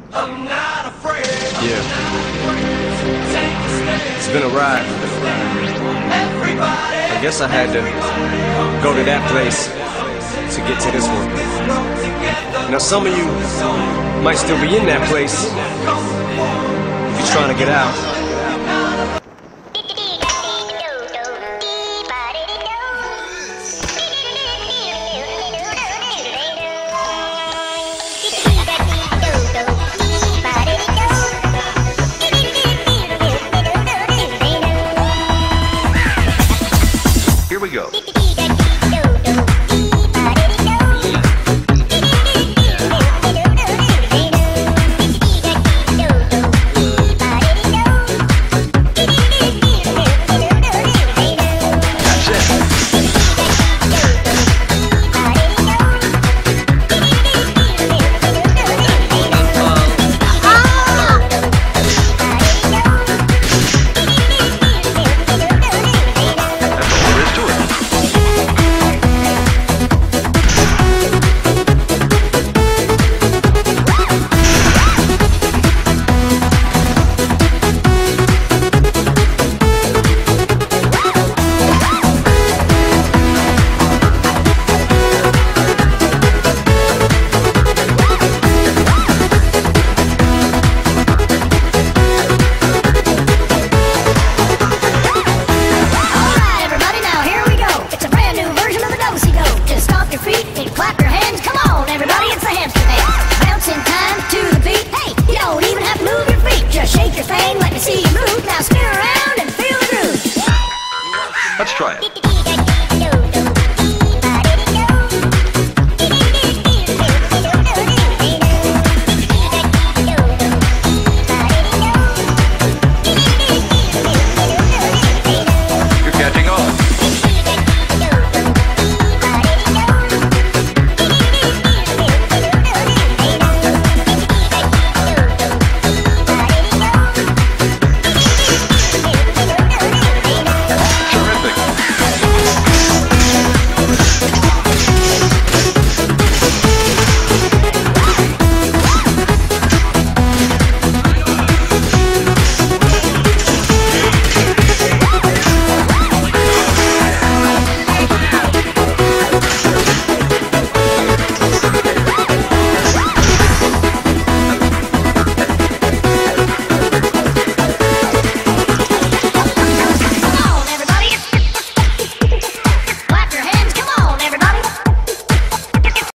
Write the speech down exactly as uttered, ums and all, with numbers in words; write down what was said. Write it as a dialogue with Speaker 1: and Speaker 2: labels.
Speaker 1: Yeah. It's been a ride. I guess I had to go to that place to get to this one. Now some of you might still be in that place if you're trying to get out.